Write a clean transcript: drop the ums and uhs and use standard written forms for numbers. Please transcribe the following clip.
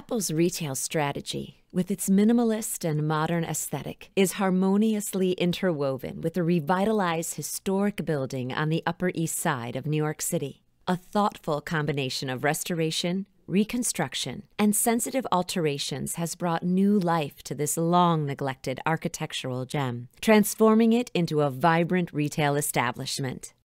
Apple's retail strategy, with its minimalist and modern aesthetic, is harmoniously interwoven with the revitalized historic building on the Upper East Side of New York City. A thoughtful combination of restoration, reconstruction, and sensitive alterations has brought new life to this long-neglected architectural gem, transforming it into a vibrant retail establishment.